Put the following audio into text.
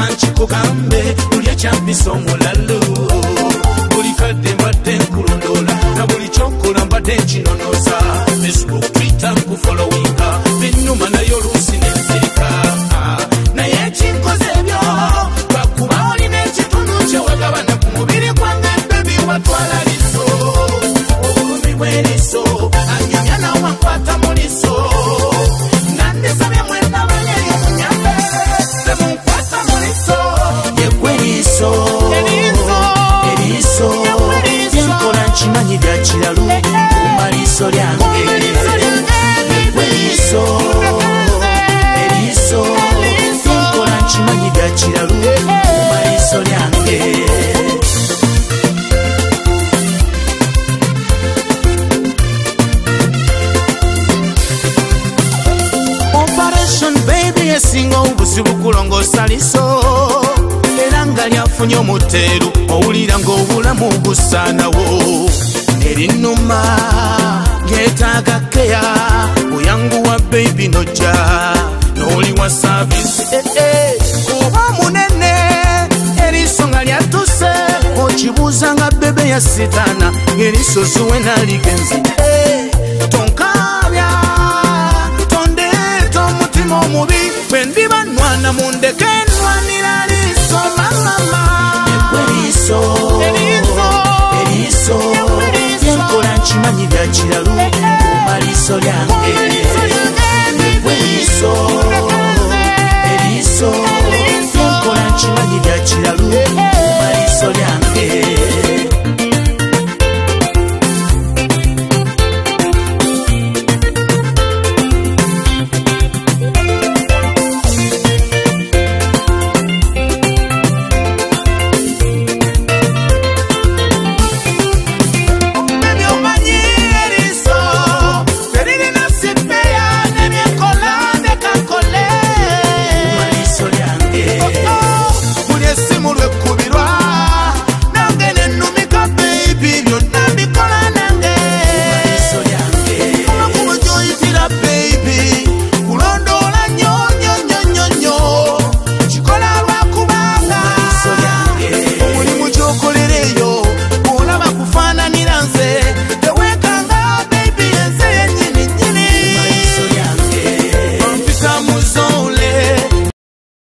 kanchikugambe ulya champisa omulalu buli kadde mbadde nkulondola na buli kyokola mbadde nkinonoza Facebook Twitter nkufollowinga binnuma nayo oluusi nenzirika naye ekinkoze ebyo lwakuba olina ekitundu kyewagabana ku mubiri gwange bebi watwala liso obulumi bw'eriso anyumya nawe nkwata mu liso nandisabye mwena banyeyo munyambe temunkwata mu liso yegwe liso eriso byenkola nkimanyi bya kiralu kumba liso lyange yegwe liso eriso byenkola nkimanyi bya kiralu kumba liso lyange. Esinga obuzibu kulongosa liso era nga lyafunye omuteeru owulira ng'obulamu busaanawo erinuma lyetaaga keya buyanguwa beebi nojja n'oli wa saavisi kuba munene eriso nga lyatuse okibuuza nga bebe ya sitaana ng'eriso zuwe naligenzi tonkabya tondeeta omutima omubi bwendiba nwana mundeke nwanira liso mamama eriso byenkola nkimanyi bya kiralu kumba liso lyange